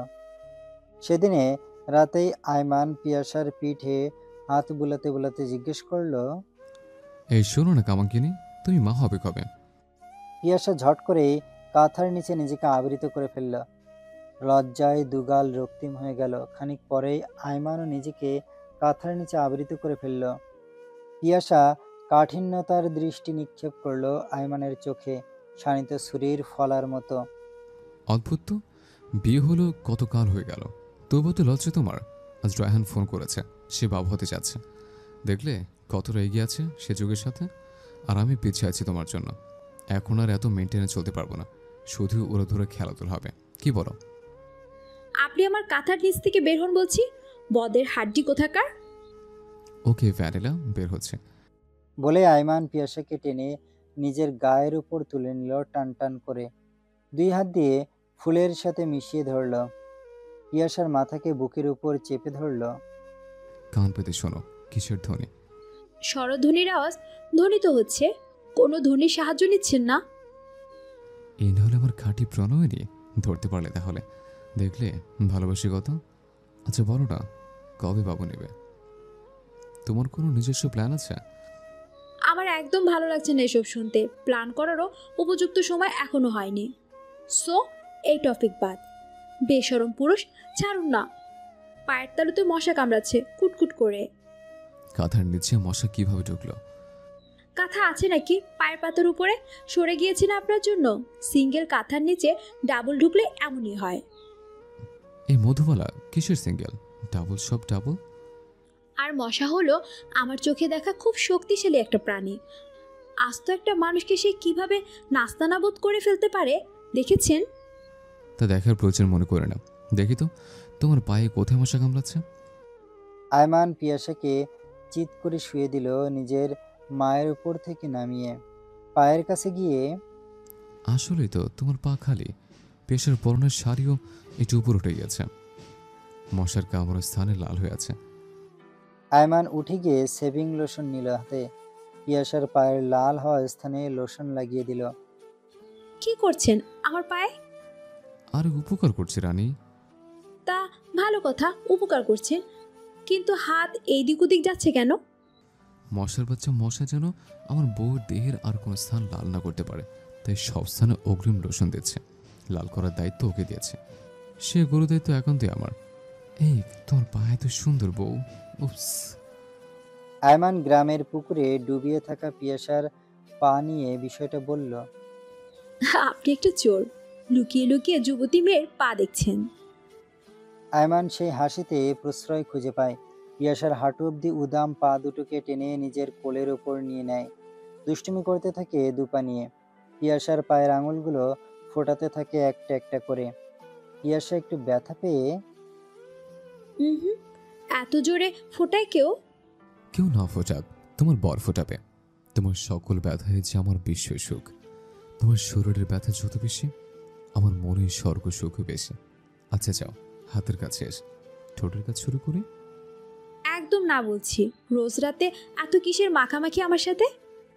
সেদিনে রাতেই আয়মান পিয়াসার পিঠে হাত বুলাতে বুলাতে জিজ্ঞেস করলো, এই শোনো না কামাঙ্কিনি, তুমি মা হবে কবে? পিয়াসা ঝট করেই কাঁথার নিচে নিজেকে আবৃত করে ফেলল। লজ্জায় দুগাল রক্তিম হয়ে গেল। খানিক পরেই আয়মানও নিজেকে কাঁথার নিচে আবৃত করে ফেলল। পিয়াসা কাঠিন্যতার দৃষ্টি নিক্ষেপ করলো আয়মানের চোখে, শানিত ছুরির ফলার মতো। অদ্ভুত তো, বিয়ে হলো কত কাল হয়ে গেল, তবুও তো লজ্জা তোমার। আজ রায়হান ফোন করেছে, সে বাবা হতে যাচ্ছে। দেখলে কতটা এগিয়ে আছে সে যুগের সাথে, আর আমি পিছিয়ে আছি তোমার জন্য। এখন আর এত মেনটেনে চলতে পারবো না, শুধু ওরা ধরে খেলাধুলা হবে। কি বলো? আপনি আমার কাঁথার নিচ থেকে বের হন বলছি, বদের হাড্ডি কোথাকার। ওকে ভ্যানিলা, বের হচ্ছে। বলে আয়মান পিয়াসাকে টেনে নিজের গায়ের উপর তুলে নিল টান টান করে। 2 হাত দিয়ে ফুলের সাথে মিশিয়ে ধরল। পিয়াসার মাথাকে বুকের উপর চেপে ধরল। কান পেতে শোনো, কিসের ধ্বনি? স্বরধ্বনির আওয়াজ ধ্বনিত হচ্ছে। কোনো ধ্বনির সাহায্য নিচ্ছেন না? এই না হলে আমার খাঁটি প্রণয়নী। ধরতে পারলে তাহলে দেখলে ভালোবাসি কত। আচ্ছা বলো না, কবে বাবু নেবে? তোমার কোনো নিজস্ব প্ল্যান আছে? আমার একদম ভালো লাগছে না এসব শুনতে। প্ল্যান করারও উপযুক্ত সময় এখনো হয়নি। সো এই টপিক বাদ। বেশরম পুরুষ, ছাড়ুন না। পায়ের তালুতে মশা কামড়াচ্ছে কুটকুট করে। কাঁথার নিচে মশা কিভাবে ঢুকলো? কাঁথা আছে নাকি পায়ের পাতার উপরে? সরে গিয়েছে না আপনার জন্য? সিঙ্গেল কাঁথার নিচে ডাবল ঢুকলে এমনই হয়। এই মধুবালা কিসের সিঙ্গেল? ডাবল সব ডাবল। আর মশা হলো আমার চোখে দেখা খুব শক্তিশালী একটা প্রাণী। আস্ত একটা মানুষকে সে কিভাবে নাস্তানাবোধ করে ফেলতে পারে দেখেছেন? তা দেখার প্রয়োজন মনে করে না। দেখি তো তোমার পায়ে কোথায় মশা কামড়াচ্ছে। আয়মান পিয়াসাকে চিৎ করে শুয়ে দিল নিজের মায়ের উপর থেকে নামিয়ে। পায়ের কাছে গিয়ে আসলেই তো তোমার পা খালি। পেশার পরনের শাড়িও একটু উপর উঠে গেছে। মশার কামড়ের স্থানে লাল হয়ে আছে। আয়মান উঠে গিয়ে সেভিং লোশন নিল হাতে। পিয়াসার পায়ের লাল হওয়া স্থানে লোশন লাগিয়ে দিল। কি করছেন আমার পায়ে? আর উপকার করছে রানী। তা ভালো কথা, উপকার করছেন, কিন্তু হাত এইদিক ওদিক যাচ্ছে কেন? মশার বাচ্চা মশা যেন আমার বউয়ের দেহের আর কোনো স্থান লাল না করতে পারে, তাই সব স্থানে অগ্রিম লোশন দিচ্ছে। লাল করার দায়িত্ব ওকে দিয়েছে। সে গুরু দায়িত্ব একান্তই আমার। এই তোমার পায়ে তো সুন্দর বউ। উপস। আয়মান গ্রামের পুকুরে ডুবিয়ে থাকা পিয়াসার পা নিয়ে বিষয়টা বলল। আপনি একটা চোর, লুকিয়ে লুকিয়ে যুবতী মেয়ের পা দেখছেন। আয়মান সেই হাসিতে প্রশ্রয় খুঁজে পায়। পিয়াসার হাঁটু অব্দি উদাম পা দুটোকে টেনে নিজের কোলের ওপর নিয়ে নেয়। দুষ্টুমি করতে থাকে দুপা নিয়ে। পিয়াসার পায়ের আঙুলগুলো ফোটাতে থাকে একটা একটা করে। পিয়াসা একটু ব্যথা পেয়ে হুম, এত জোরে ফোটায় কেউ? কেউ না ফোটাক, তোমার বর ফোটাবে। তোমার সকল ব্যথায় যে আমার বিশ্ব সুখ। তোমার শরীরের ব্যথা যত বেশি, আমার মনের স্বর্গ সুখ বেশি। আচ্ছা যাও, হাতের কাছে এস, ঠোঁটের কাজ শুরু করি। একদম না বলছি। রোজ রাতে এত কিসের মাখামাখি আমার সাথে?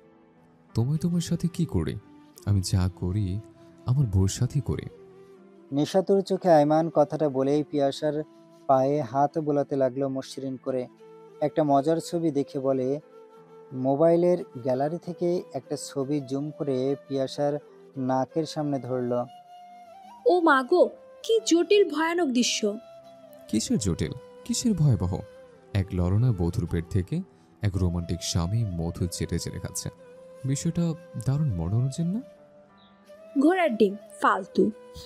তোমার সাথে কি করি? আমি যা করি আমার বউর সাথেই করি। নেশাতুর চোখে আয়মান কথাটা বলেই পিয়াসার পায়ে হাত বোলাতে লাগলো মসৃণ করে। একটা মজার ছবি দেখে বলে, মোবাইলের গ্যালারি থেকে একটা ছবি জুম করে পিয়াসার নাকের সামনে ধরলো। ও মা গো, কি জটিল ভয়ানক দৃশ্য! কিসের জটিল, কিসের ভয়াবহ? এক লড়না বধুর পেট থেকে এক রোমান্টিক স্বামী মধু চেটে চেটে খাচ্ছে। বিষয়টা দারুণ মনোরঞ্জন না? ঘোড়ার ডিম ফালতু।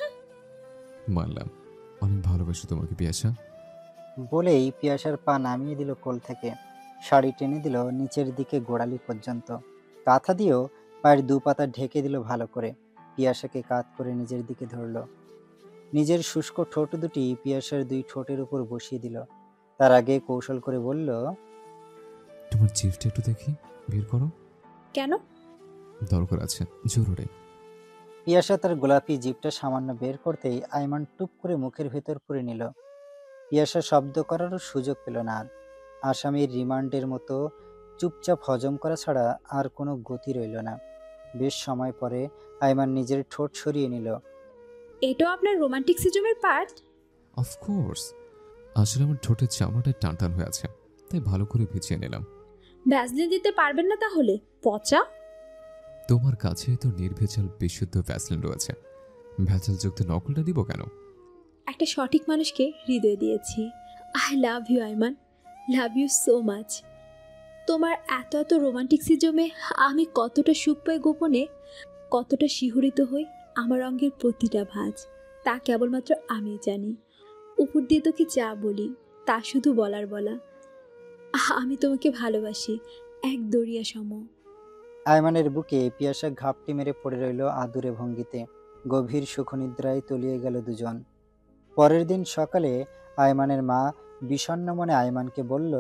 মানলাম, অনেক ভালোবাসি তোমাকে পিয়াসা। বলেই পিয়াসার পা নামিয়ে দিল কোল থেকে। শাড়ি টেনে দিল নিচের দিকে গোড়ালি পর্যন্ত। কাঁথা দিয়েও পায়ের দু পাতা ঢেকে দিল ভালো করে। পিয়াসাকে কাত করে নিজের দিকে ধরল। নিজের শুষ্ক ঠোঁট দুটি পিয়াসার দুই ঠোঁটের উপর বসিয়ে দিল। তার আগে কৌশল করে বলল, তোমার জিভটা একটু দেখি, বের করো। কেন? দরকার আছে, জরুরি। পিয়াসা তার গোলাপি জিভটা সামান্য বের করতেই আয়মান টুপ করে মুখের ভেতর পুরে নিল। পিয়াসা শব্দ করারও সুযোগ পেল না আর। আসামির রিমান্ডের মতো চুপচাপ হজম করা ছাড়া আর কোনো গতি রইল না। বেশ সময় পরে আয়মান নিজের ঠোঁট সরিয়ে নিল। এটাও আপনার রোমান্টিক সিজমের পার্ট? অফকোর্স, আসলে আমার ঠোঁটের চামড়াটা টান টান হয়ে আছে, তাই ভালো করে ভিজিয়ে নিলাম। ভ্যাসলিন দিতে পারবেন না তাহলে? পচা। তোমার কাছে তো নির্ভেজাল বিশুদ্ধ ভ্যাসলিন রয়েছে, ভেজালযুক্ত নকলটা দিব কেন? একটা সঠিক মানুষকে হৃদয় দিয়েছি। I love you Aiman, love you so much. তোমার এত এত রোমান্টিক সিজমে আমি কতটা সুখ পাই গোপনে, কতটা শিহরিত হই আমার অঙ্গের প্রতিটা ভাঁজ, তা কেবলমাত্র আমি জানি। উপর দিয়ে তোকে যা বলি তা শুধু বলার বলা। আমি তোমাকে ভালোবাসি, এক দরিয়া সম। আয়মানের বুকে পিয়াসা ঘাপটি মেরে পড়ে রইল আদুরে ভঙ্গিতে। গভীর সুখনিদ্রায় তলিয়ে গেল দুজন। পরের দিন সকালে আয়মানের মা বিষণ্ণ মনে আয়মানকে বলল,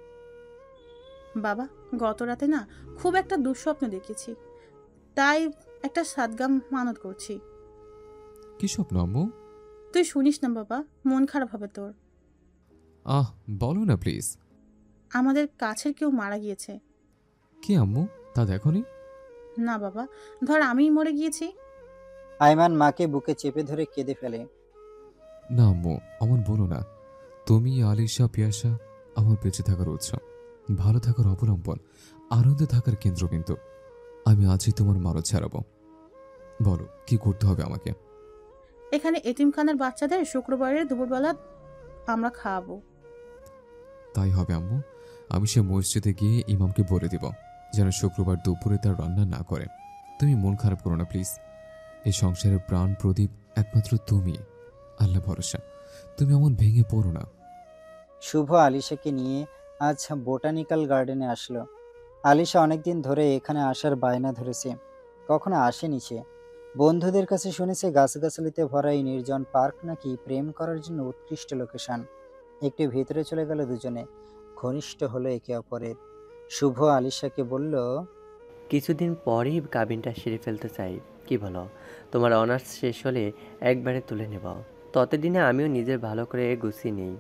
বাবা, গত রাতে না খুব একটা দুঃস্বপ্ন দেখেছি, তাই একটা সাদগাম মানত করছি। কি স্বপ্ন আম্মু? তুই শুনিস না বাবা, মন খারাপ হবে তোর। বলো না প্লিজ। আমাদের কাছের কেউ মারা গিয়েছে। কি আম্মু, তা দেখোনি? না বাবা, ধর আমিই মরে গিয়েছি। আইমান মাকে বুকে চেপে ধরে কেঁদে ফেলে। না আম্মু, অমন বলো না। তুমি, আলিশা, পিয়াসা আমার বেঁচে থাকার উৎস, ভালো থাকার অবলম্বন, আনন্দে থাকার কেন্দ্রবিন্দু। আমি আজই তোমার মারো ছাড়াবো। বলো কি করতে হবে আমাকে? এখানে এতিমখানার বাচ্চাদের শুক্রবারের দুপুরবেলা আমরা খাওয়াবো। তাই হবে আম্মু। আমি সে মসজিদে গিয়ে ইমামকে বলে দিব যেন শুক্রবার দুপুরে তার রান্না না করে। তুমি মন খারাপ করো না প্লিজ। এই সংসারের প্রাণ প্রদীপ একমাত্র তুমি। আল্লাহ ভরসা, তুমি এমন ভেঙে পড়ো না। শুভ আলিশাকে নিয়ে আজ বোটানিক্যাল গার্ডেনে আসলো। আলিশা অনেকদিন ধরে এখানে আসার বায়না ধরেছে, কখনো আসেনি সে। বন্ধুদের কাছে শুনেছে গাছগাছালিতে ভরা এই নির্জন পার্ক নাকি প্রেম করার জন্য উৎকৃষ্ট লোকেশন। একটু ভিতরে চলে গেল দুজনে, ঘনিষ্ঠ হলো একে অপরের। শুভ আলিশাকে বলল, কিছুদিন পরেই কাবিনটা সেরে ফেলতে চাই, কি বলো? তোমার অনার্স শেষ হলে একবারে তুলে নেব, ততদিনে আমিও নিজের ভালো করে গুছিয়ে নেই।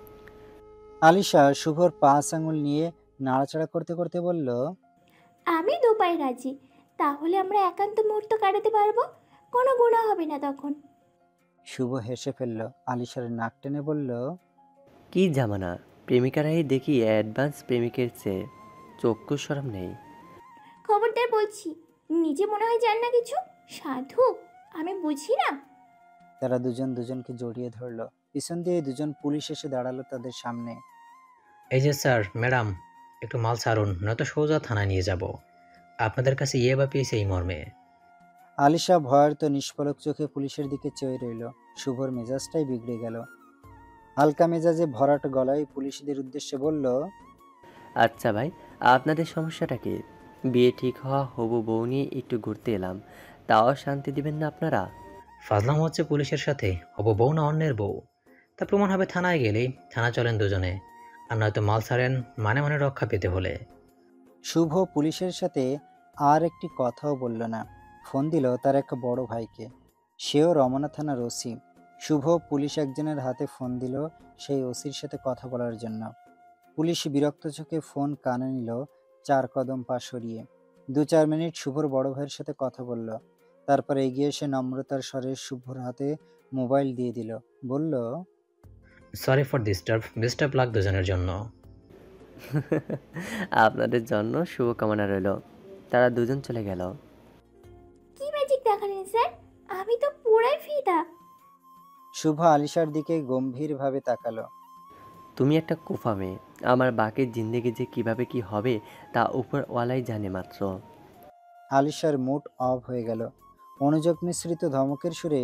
আলিশা শুভর 5 আঙুল নিয়ে নাড়াচাড়া করতে করতে বলল, আমি দুপাই রাজি। তাহলে আমরা একান্ত মুহূর্ত কাটাতে পারবো, কোনো গুণা হবে না তখন। শুভ হেসে ফেলল। আলিশার নাক টেনে বলল, কি জামানা, প্রেমিকারাই দেখি অ্যাডভান্স প্রেমিকের চেয়ে চক্ষু সরম নেই। খবরদার বলছি, নিজে মনে হয় জান না কিছু। সাধু, আমি বুঝি না। তারা দুজন দুজনকে জড়িয়ে ধরল। পিছন দিয়ে দুজন পুলিশ এসে দাঁড়ালো তাদের সামনে। এই যে স্যার, ম্যাডাম, একটু মাল ছাড়ুন, নয়তো সোজা থানায় নিয়ে যাব। আপনাদের কাছে বা পেয়েছে এই মর্মে। আলিশা ভয়ার্ত নিষ্পলক চোখে পুলিশের দিকে চেয়ে রইল। শুভর মেজাজটাই বিগড়ে গেল। হালকা মেজাজে ভরাট গলায় পুলিশদের উদ্দেশ্যে বলল, আচ্ছা ভাই, আপনাদের সমস্যাটা কি? বিয়ে ঠিক হওয়া হবু বউ নিয়ে একটু ঘুরতে এলাম, তাও শান্তি দিবেন না আপনারা? ফাজলাম হচ্ছে পুলিশের সাথে, হবো বউ না অন্যের বউ, তা প্রমাণ হবে থানায় গেলেই। থানা চলেন দুজনে, আর নয়তো মাল ছাড়েন মানে মানে রক্ষা পেতে হলে। শুভ পুলিশের সাথে আর একটি কথাও বলল না। ফোন দিল তার এক বড় ভাইকে, সেও রমনা থানার ওসি। শুভ পুলিশ একজনের হাতে ফোন দিল সেই ওসির সাথে কথা বলার জন্য। পুলিশ বিরক্ত চোখে ফোন কানে নিল 4 কদম পা সরিয়ে। 2-4 মিনিট শুভর বড় ভাইয়ের সাথে কথা বলল, তারপর এগিয়ে এসে নম্রতার স্বরে শুভর হাতে মোবাইল দিয়ে দিল। বলল, সরি ফর ডিস্টার্ব লাগ দুজনের জন্য। আপনাদের জন্য শুভকামনা রইল। তারা দুজন চলে গেল। কি ম্যাজিক দেখালেন স্যার, আমি তো পুরাই ফিদা। শুভ আলিশার দিকে গম্ভীরভাবে তাকালো। তুমি একটা কুফা মেয়ে, আমার বাকি জিন্দেগি যে কিভাবে কি হবে তা উপরওয়ালাই জানে মাত্র। আলিশার মুড অফ হয়ে গেল। মনোযোগ মিশ্রিত ধমকের সুরে,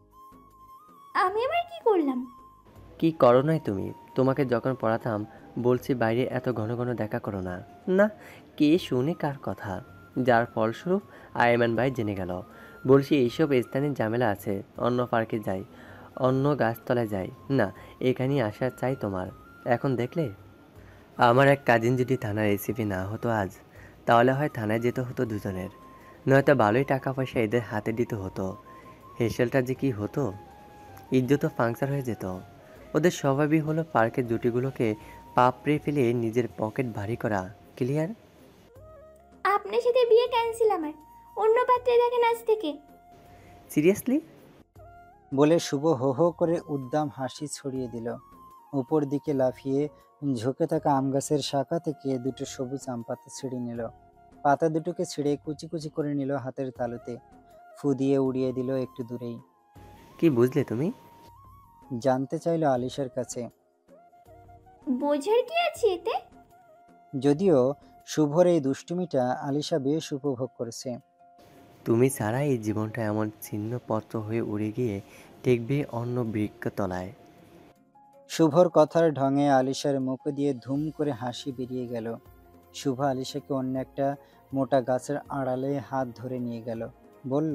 আমি আবার কি করলাম? কি করো নাই তুমি? তোমাকে যখন পড়াতাম বলছি বাইরে এত ঘন ঘন দেখা করো না। না, কে শুনে কার কথা? যার ফলস্বরূপ আয়মান ভাই জেনে গেল। বলছি এইসব স্থানে ঝামেলা আছে, অন্য পার্কে যাই, অন্য গাছতলায় যাই, না এখানেই আসা চাই তোমার। এখন দেখলে, আমার এক কাজিন যদি থানার এসিপি না হতো আজ, তাহলে হয় থানায় যেতে হতো দুজনের, নয়তো ভালোই টাকা পয়সা এদের হাতে দিতে হতো। হেসেলটা যে কি হতো, ইজ্জত ফাংশন হয়ে যেত। ওদের স্বভাবই হলো পার্কের জুটিগুলোকে পাপড়ে ফেলে নিজের পকেট ভারী করা। ক্লিয়ার? আপনার সাথে বিয়ে ক্যান্সেল আমার, অন্য পাত্রে দেখেন আজ থেকে। সিরিয়াসলি? বলে শুভ হো হো করে উদ্দাম হাসি ছড়িয়ে দিল। উপর দিকে লাফিয়ে ঝুঁকে থাকা আম গাছের শাখা থেকে 2টো সবুজ আম পাতা ছিঁড়ে নিল। পাতা দুটোকে ছিঁড়ে কুচি কুচি করে নিল হাতের তালুতে, ফু দিয়ে উড়িয়ে দিল একটু দূরেই। কি বুঝলে তুমি? জানতে চাইল আলিশার কাছে। বোঝার কি আছে এতে? যদিও শুভর এই দুষ্টুমিটা আলিশা বেশ উপভোগ করেছে। তুমি ছাড়া এই জীবনটা এমন ছিন্নপত্র হয়ে উড়ে গিয়ে ঠেকবে অন্য বৃক্ষতলায়। শুভর কথার ঢঙে আলিশার মুখ দিয়ে ধুম করে হাসি বেরিয়ে গেল। শুভ আলিশাকে অন্য একটা মোটা গাছের আড়ালে হাত ধরে নিয়ে গেল। বলল,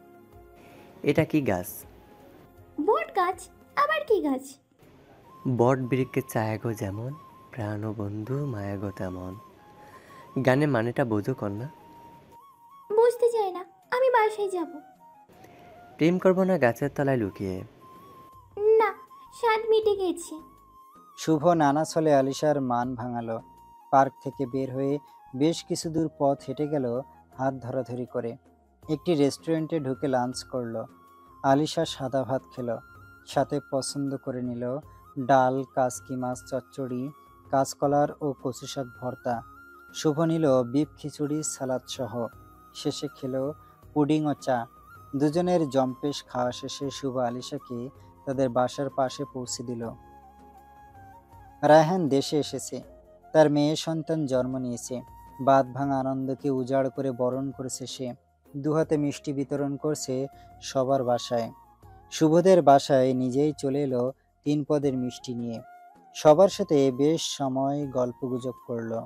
এটা কি গাছ? বট গাছ। আবার কি গাছ? বট বৃক্ষের ছায়াগো যেমন, প্রাণবন্ধু মায়াগো তেমন। গানের মানেটা বোঝো কন্যা? বুঝতে চাই না, আমি বাসায় যাব। প্রেম করবো না গাছের তলায় লুকিয়ে? না, স্বাদ মিটে গেছে। শুভ নানা ছলে আলিশার মান ভাঙালো। পার্ক থেকে বের হয়ে বেশ কিছু দূর পথ হেঁটে গেল হাত ধরাধরি করে। একটি রেস্টুরেন্টে ঢুকে লাঞ্চ করলো। আলিশা সাদা ভাত খেলো, সাথে পছন্দ করে নিল ডাল, কাসকি মাছ চচ্চড়ি, কাঁচকলার ও কচু শাক ভর্তা। শুভ নিল বিফ খিচুড়ি সালাদ সহ। শেষে খেলো পুডিং ও চা। দুজনের জম্পেশ খাওয়া শেষে শুভ আলিশাকে তাদের বাসার পাশে পৌঁছে দিল। রায়হান দেশে এসেছে, তার মেয়ে সন্তান জন্ম নিয়েছে। বাঁধ ভাঙা আনন্দকে উজাড় করে বরণ করেছে সে। দুহাতে মিষ্টি বিতরণ করছে সবার বাসায়। শুভদের বাসায় নিজেই চলে এলো 3 পদের মিষ্টি নিয়ে। সবার সাথে বেশ সময় গল্পগুজব করলো।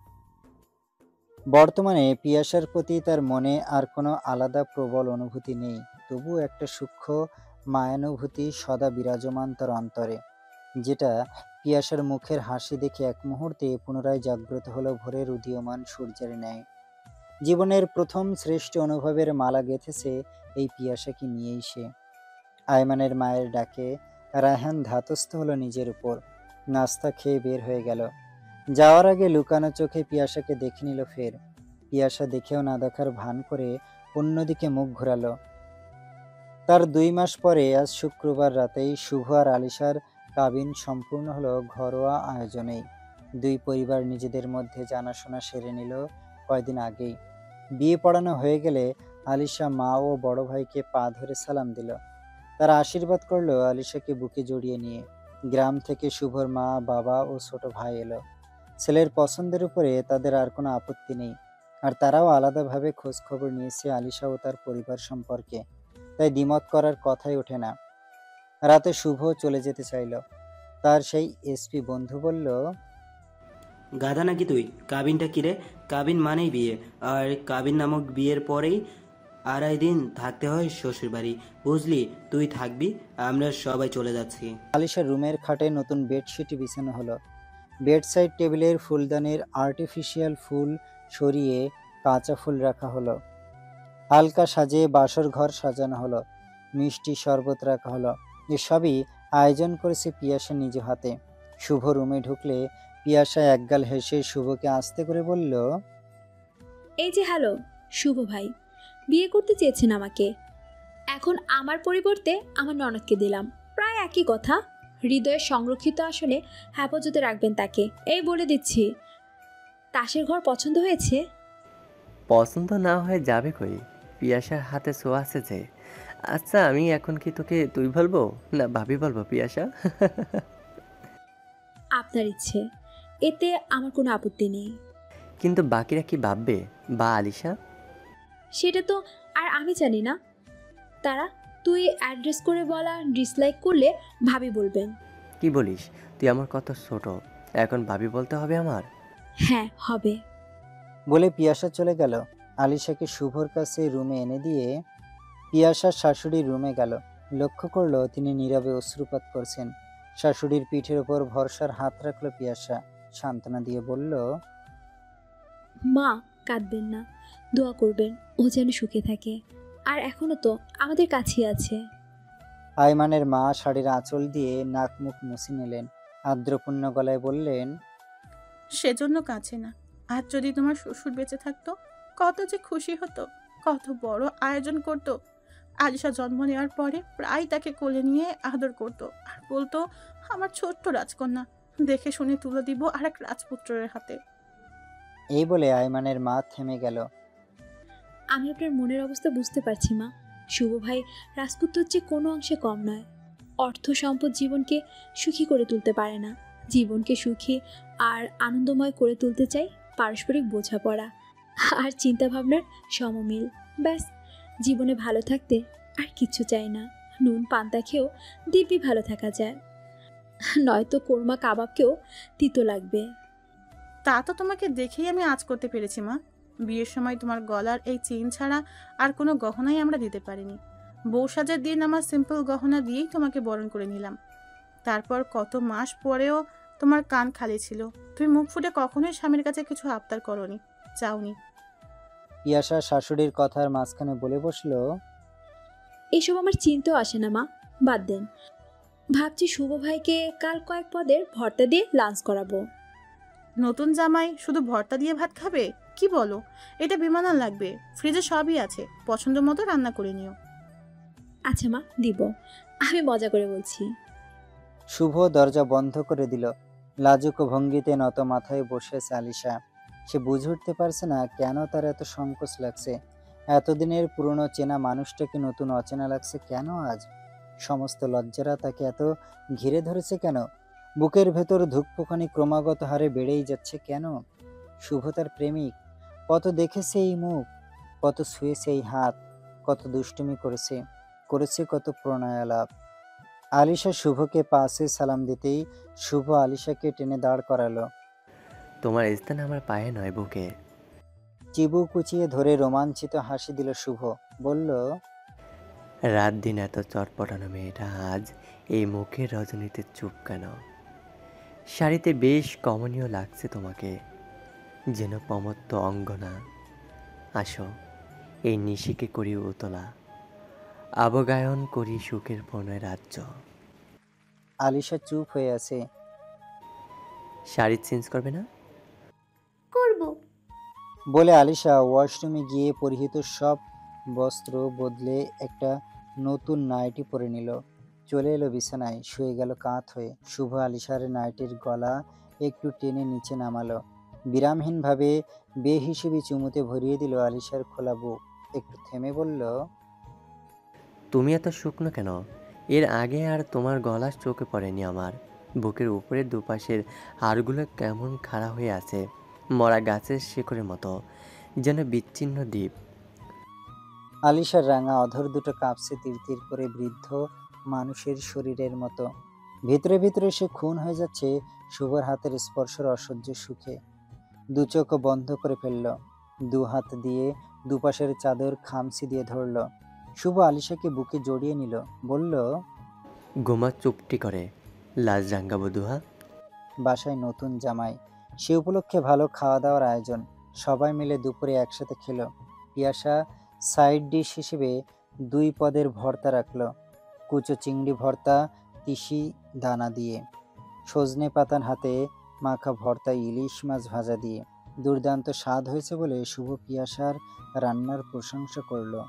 বর্তমানে পিয়াসার প্রতি তার মনে আর কোনো আলাদা প্রবল অনুভূতি নেই, তবু একটা সূক্ষ্ম মায়ানুভূতি সদা বিরাজমান তার অন্তরে, যেটা পিয়াসার মুখের হাসি দেখে এক মুহূর্তে পুনরায় জাগ্রত হলো ভোরের উদীয়মান সূর্যের ন্যায়। জীবনের প্রথম শ্রেষ্ঠ অনুভবের মালা গেঁথেছে এই পিয়াসাকে নিয়েই সে। আয়মানের মায়ের ডাকে রায়হান ধাতস্থ হলো নিজের উপর। নাস্তা খেয়ে বের হয়ে গেল। যাওয়ার আগে লুকানো চোখে পিয়াসাকে দেখে নিল ফের। পিয়াসা দেখেও না দেখার ভান করে অন্যদিকে মুখ ঘোরালো। তার 2 মাস পরে আজ শুক্রবার রাতেই শুভ আর আলিশার কাবিন সম্পূর্ণ হলো ঘরোয়া আয়োজনেই। 2 পরিবার নিজেদের মধ্যে জানাশোনা সেরে নিল কয়দিন আগেই। বিয়ে পড়ানো হয়ে গেলে আলিশা মা ও বড় ভাইকে পা ধরে সালাম দিল। তারা আশীর্বাদ করলো আলিশাকে বুকে জড়িয়ে নিয়ে। গ্রাম থেকে শুভর মা, বাবা ও ছোট ভাই এলো। ছেলের পছন্দের উপরে তাদের আর কোনো আপত্তি নেই, আর তারাও আলাদাভাবে খোঁজ খবর নিয়েছে আলিশা ও তার পরিবার সম্পর্কে, তাই দ্বিমত করার কথাই ওঠে না। রাতে শুভ চলে যেতে চাইল। তার সেই এসপি বন্ধু বলল, গাধা নাকি তুই? কাবিনটা কিরে? কাবিন মানেই বিয়ে, আর কাবিন নামক বিয়ের পরেই 2.5 দিন থাকতে হয় শ্বশুর বাড়ি, বুঝলি? তুই থাকবি, আমরা সবাই চলে যাচ্ছি। আলিশার রুমের খাটে নতুন বেডশিট বিছানো হলো। বেডসাইড টেবিলের ফুলদানির আর্টিফিশিয়াল ফুল সরিয়ে কাঁচা ফুল রাখা হলো। হালকা সাজে বাসর ঘর সাজানো হলো। মিষ্টি শরবত রাখা হলো। এসবই আয়োজন করেছে পিয়াসা নিজ হাতে। শুভ রুমে ঢুকলে পিয়াসা একগাল হেসে শুভকে আস্তে করে বলল, এই যে হ্যালো শুভ ভাই, বিয়ে করতে চেয়েছেন আমাকে, এখন আমার পরিবর্তে আমার ননদকে দিলাম। প্রায় একই কথা। হৃদয়ের সংরক্ষিত আসনে হেফাজতে রাখবেন তাকে, এই বলে দিচ্ছি। তাসের ঘর পছন্দ হয়েছে? পছন্দ না হয়ে যাবে কই? পিয়াসার হাতে ছোঁয়া আছে যে। আচ্ছা, আমি এখন কি তোকে তুই বলবো না ভাবি বলবো পিয়াসা? আপনার ইচ্ছে, এতে আমার কোনো আপত্তি নেই। কিন্তু বাকিরা কি ভাববে বা আলিশা? সেটা তো আর আমি জানি না। তারা তুই অ্যাড্রেস করে বলা ডিসলাইক করলে ভাবি বলবেন। কি বলিস? তুই আমার কত ছোট, এখন ভাবি বলতে হবে আমার? হ্যাঁ হবে। বলে পিয়াসা চলে গেল। আলিশাকে শুভর কাছে রুমে এনে দিয়ে পিয়াসার শাশুড়ির রুমে গেল। লক্ষ্য করলো তিনি নীরবে অশ্রুপাত করছেন। শাশুড়ির পিঠের ওপর ভরসার হাত রাখলো পিয়াসা। সান্ত্বনা দিয়ে বলল, মা কাঁদবেন না, দোয়া করবেন ও যেন সুখে থাকে। আর এখনো তো আমাদের কাছেই আছে। আয়মানের মা শাড়ির আঁচল দিয়ে নাক মুখ মুছে নিলেন। আর্দ্রপূর্ণ গলায় বললেন, সেজন্য কাছে না। আর যদি তোমার শ্বশুর বেঁচে থাকতো, কত যে খুশি হতো, কত বড় আয়োজন করতো। আলিশা জন্ম নেওয়ার পরে প্রায় তাকে কোলে নিয়ে আদর করতো, আর বলতো, আমার ছোট্ট রাজকন্যা, দেখে শুনে তুলে দিব আর এক রাজপুত্রের হাতে। এই বলে আয়মানের মা থেমে গেল। আমি আপনার মনের অবস্থা বুঝতে পারছি মা। শুভ ভাই রাজপুত্রের চেয়ে কোনো অংশে কম নয়। অর্থ সম্পদ জীবনকে সুখী করে তুলতে পারে না। জীবনকে সুখী আর আনন্দময় করে তুলতে চাই পারস্পরিক বোঝাপড়া আর চিন্তাভাবনার সমমিল। ব্যাস, জীবনে ভালো থাকতে আর কিচ্ছু চাই না। নুন পান্তা খেয়েও দিব্যি ভালো থাকা যায়, নয়তো কোরমা কাবাবকেও তিতো লাগবে। তা তো তোমাকে দেখেই আমি আজ করতে পেরেছি মা। বিয়ের সময় তোমার গলার এই চেইন ছাড়া আর কোনো গহনাই আমরা দিতে পারিনি। বউ সাজার দিন আমার সিম্পল গহনা দিয়েই তোমাকে বরণ করে নিলাম। তারপর কত মাস পরেও তোমার কান খালি ছিল। তুমি মুখ ফুটে কখনোই স্বামীর কাছে কিছু আবদার করনি, চাওনি। পিয়াসা শাশুড়ির কথার মাঝখানে বলে বসলো, এসব আমার চিন্তাও আসে না মা, বাদ দেন। ভাবছি শুভ ভাইকে কাল কয়েক পদের ভর্তা দিয়ে লাঞ্চ করাবো। নতুন জামাই শুধু ভর্তা দিয়ে ভাত খাবে? কি বলো? এটা বেমানান লাগবে। ফ্রিজে সবই আছে, পছন্দ মতো রান্না করে নিও। আচ্ছা মা, দিব। আমি মজা করে বলছি। শুভ দরজা বন্ধ করে দিল। লাজুক ভঙ্গিতে নত মাথায় বসে আছে আলিশা। সে বুঝে উঠতে পারছে না কেন তার এত সংকোচ লাগছে। এতদিনের পুরনো চেনা মানুষটাকে নতুন অচেনা লাগছে কেন আজ? সমস্ত লজ্জারা তাকে এত ঘিরে ধরেছে কেন? বুকের ভেতর ধুকপুকানি ক্রমাগত হারে বেড়েই যাচ্ছে কেন? শুভ তার প্রেমিক, কত দেখেছে এই মুখ, কত ছুঁয়েছে এই হাত, কত দুষ্টুমি করেছে, করেছে কত প্রণয়ালাপ। আলিশা শুভকে পাশে সালাম দিতেই শুভ আলিশাকে টেনে দাঁড় করালো। তোমার স্থান আমার পায়ে নয়, বুকে। চিবু কুচিয়ে ধরে রোমাঞ্চিত হাসি দিল শুভ। বলল, রাত দিন এত চটপটানো মেয়েটা আজ এই মুখের রজনীতে চুপ কেন? শাড়িতে বেশ কমনীয় লাগছে তোমাকে, যেন প্রমত্ত অঙ্গনা। আসো, এই নিশিকে করি উতলা, আবগায়ন করি সুখের প্রণয় রাজ্য। আলিশা চুপ হয়ে আছে। শাড়ি চেঞ্জ করবে না? করব। বলে আলিশা ওয়াশরুমে গিয়ে পরিহিত সব বস্ত্র বদলে একটা নতুন নাইটি পরে নিল। চলে এলো বিছানায়, শুয়ে গেল কাত হয়ে। শুভ আলিশার নাইটির গলা একটু টেনে নিচে নামালো। বিরামহীনভাবে বেহিসেবি চুমুতে ভরিয়ে দিল আলিশার খোলা বুক। একটু থেমে বলল, তুমি এত শুকনো কেন? এর আগে আর তোমার গলা চোখে পড়েনি আমার। বুকের উপরের দুপাশের হাড়গুলো কেমন খাড়া হয়ে আছে, মরা গাছের শিকড়ের মতো, যেন বিচ্ছিন্ন দ্বীপ। আলিশার রাঙা অধর দুটো কাঁপছে তিরতির করে, বৃদ্ধ মানুষের শরীরের মতো। ভিতরে ভিতরে সে খুন হয়ে যাচ্ছে শুভর হাতের স্পর্শের অসহ্য সুখে। দু চোখ বন্ধ করে ফেলল, দু হাত দিয়ে দুপাশের চাদর খামচি দিয়ে ধরল। শুভ আলিশাকে বুকে জড়িয়ে নিল, বলল, গোমা চুপটি করে, লাজ রাঙ্গাবো দুহা। বাসায় নতুন জামাই, সে উপলক্ষে ভালো খাওয়া দাওয়ার আয়োজন। সবাই মিলে দুপুরে একসাথে খেলো। পিয়াসা সাইড ডিশ হিসেবে 2 পদের ভর্তা রাখলো, কুচো চিংড়ি ভর্তা তিসি দানা দিয়ে, সজনে পাতার হাতে মাখা ভর্তা, ইলিশ মাছ ভাজা দিয়ে। দুর্দান্ত স্বাদ হয়েছে বলে শুভ পিয়াসার রান্নার প্রশংসা করলো।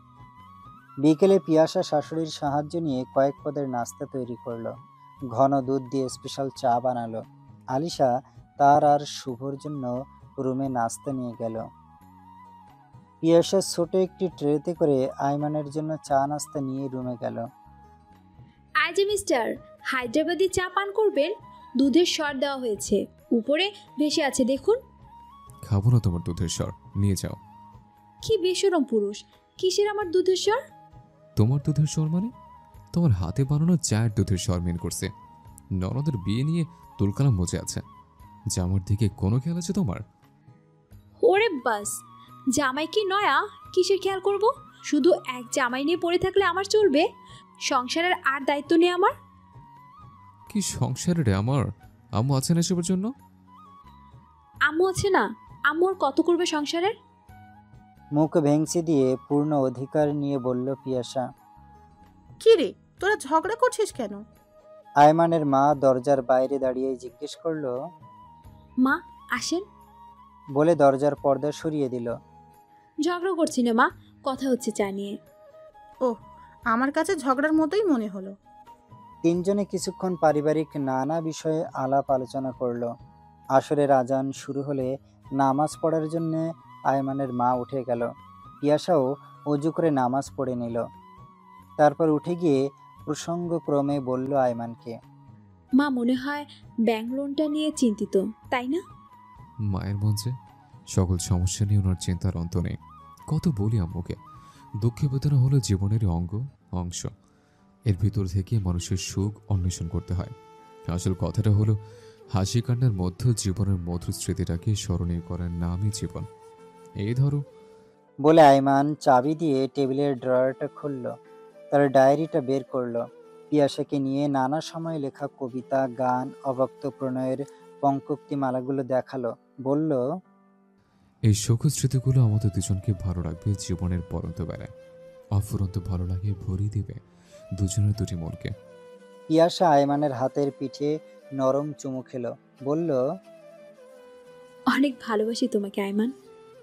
বিকেলে পিয়াসা শাশুড়ির সাহায্য নিয়ে কয়েক পদের নাস্তা তৈরি করলো। ঘন দুধ দিয়ে স্পেশাল চা বানালো। আলিশা তার আর শুভর জন্য রুমে নাস্তা নিয়ে গেল। পিয়াসা ছোট একটি ট্রেতে করে আইমানের জন্য চা নাস্তা নিয়ে রুমে গেল। আজ মিস্টার, হায়দ্রাবাদি চা পান করবেন? দুধের স্বর দেওয়া হয়েছে, উপরে ভেসে আছে দেখুন। খাবো না তোমার দুধের স্বর, নিয়ে যাও। কি বেশরম পুরুষ! কিসের আমার দুধের স্বর? তোমার দুধের স্বর মানে? তোমার হাতে বানানো চায়ের দুধের স্বর মেন করছে। ননদের বিয়ে নিয়ে তুলকালাম মজে আছে, জামার দিকে কোনো খেয়াল আছে তোমার? ওরে বাস, জামাই কি নয়া? কিসের খেয়াল করব? শুধু এক জামাই নিয়ে পড়ে থাকলে আমার চলবে? সংসারের আর দায়িত্ব নেই আমার? কি সংসারে রে আমার? আম্মু আছেন এসবের জন্য? আম্মু আছে না? আম্মু আর কত করবে সংসারের? মুখ ভেঙচি দিয়ে পূর্ণ অধিকার নিয়ে বলল পিয়াসা। কি রে, তোরা ঝগড়া করছিস কেন? আয়মানের মা দরজার বাইরে দাঁড়িয়ে জিজ্ঞেস করলো, মা আসেন। বলে দরজার পর্দা সরিয়ে দিল। ঝগড়া করছি না মা, কথা হচ্ছে চা নিয়ে। ও, আমার কাছে ঝগড়ার মতোই মনে হলো। তিনজনে কিছুক্ষণ পারিবারিক নানা বিষয়ে আলাপ আলোচনা করলো। আসরের আজান শুরু হলে নামাজ পড়ার জন্য আয়মানের মা উঠে গেল। পিয়াসাও অজু করে নামাজ পড়ে নিল। তারপর উঠে গিয়ে প্রসঙ্গক্রমে বলল আয়মানকে, মা মনে হয় ব্যাংক লোনটা নিয়ে চিন্তিত, তাই না? মায়ের মঞ্চে সকল সমস্যা নিয়ে ওনার চিন্তার অন্ত নেই। কত বলি আম্মুকে, দুঃখ বেদনা হলো জীবনেরই অংশ। এর ভিতর থেকে মানুষের সুখ অন্বেষণ করতে হয়। আসল কথাটা হলো, হাসি কান্নার মধ্যে জীবনের মধুর স্মৃতিটাকে স্মরণীয় করার নামই জীবন। এই ধরো। বলে আয়মান চাবি দিয়ে টেবিলের ড্রয়ারটা খুলল, তার ডায়েরিটা বের করলো। পিয়াসাকে নিয়ে নানা সময় লেখা কবিতা, গান, অব্যক্ত প্রণয়ের পঙ্কোক্তি মালাগুলো দেখালো। বলল, এই সুখ স্মৃতিগুলো আমাদের দুজনকে ভালো রাখবে জীবনের পরন্ত বেলায়। অফুরন্ত ভালো লাগে ভরিয়ে দিবে দুজনের দুটি মনকে। পিয়াসা আয়মানের হাতের পিঠে নরম চুমু খেলো। বলল, অনেক ভালোবাসি তোমাকে আয়মান।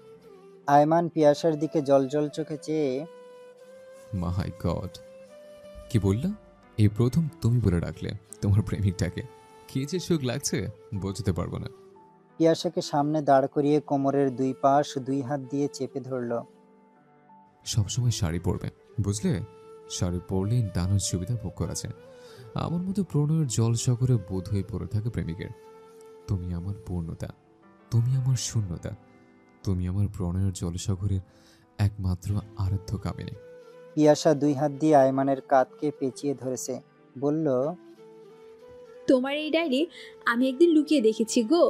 আয়মান পিয়াসার দিকে জলজল চোখে চেয়ে মাই গড, কি বললা? এই প্রথম তুমি বলে রাখলে তোমার প্রেমিকটাকে। কি যে সুখ লাগছে বোঝাতে পারবো না। পিয়াসাকে সামনে দাঁড় করিয়ে কোমরের দুই পাশ দুই হাত দিয়ে চেপে ধরল। সবসময় শাড়ি পরবে, বুঝলে? শাড়ি পরলেই নানান সুবিধা ভোগ করা যায়। আমার মতো প্রণয়ের জল সাগরে বোধ হয়ে পড়ে থাকে প্রেমিকের। তুমি আমার পূর্ণতা, তুমি আমার শূন্যতা, তুমি আমার প্রণয়ের জলসাগরের একমাত্র আরাধ্য কামিনী। পিয়াসা দুই হাত দিয়ে আয়মানের কাঁধকে পেঁচিয়ে ধরেছে, বলল, তোমার এই ডায়েরি আমি একদিন লুকিয়ে দেখেছি গো।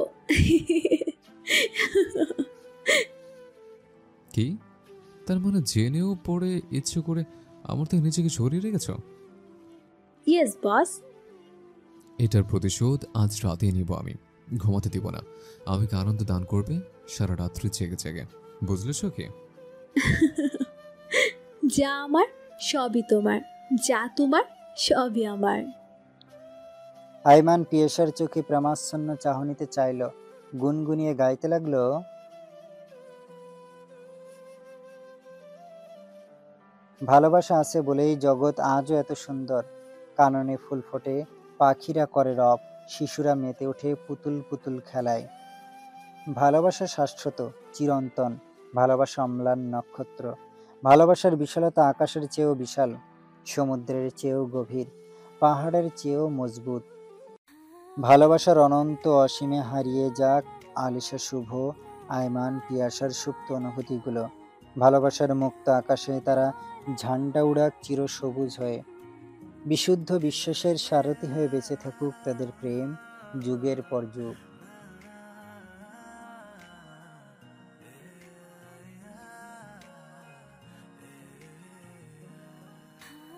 কি? তার মানে জেনেও পড়ে ইচ্ছে করে আমার থেকে নিজেকে সরিয়ে রেখেছ? Yes boss. এটার প্রতিশোধ আজ রাতে নিব আমি। ঘুমাতে দিব না। আমাকে আনন্দ দান করবে সারা রাত্রি জেগে জেগে, বুঝলে সখী? যা আমার সবই তোমার, যা তোমার সবই আমার। আয়মান পিয়াসার চোখে প্রেমাচ্ছন্ন চাহনিতে চাইল, গুনগুনিয়ে গাইতে লাগলো, ভালোবাসা আছে বলেই জগৎ আজও এত সুন্দর। কাননে ফুল ফোটে, পাখিরা করে রব, শিশুরা মেতে ওঠে পুতুল পুতুল খেলায়। ভালোবাসা শাশ্বত, চিরন্তন। ভালোবাসা অম্লান নক্ষত্র। ভালোবাসার বিশালতা আকাশের চেয়েও বিশাল, সমুদ্রের চেয়েও গভীর, পাহাড়ের চেয়েও মজবুত। ভালোবাসার অনন্ত অসীমে হারিয়ে যাক আলিশা শুভ, আয়মান পিয়াসার সুপ্ত অনুভূতিগুলো। ভালোবাসার মুক্ত আকাশে তারা ঝান্ডা উড়াক চিরসবুজ হয়ে। বিশুদ্ধ বিশ্বাসের সারথি হয়ে বেঁচে থাকুক তাদের প্রেম যুগের পর যুগ।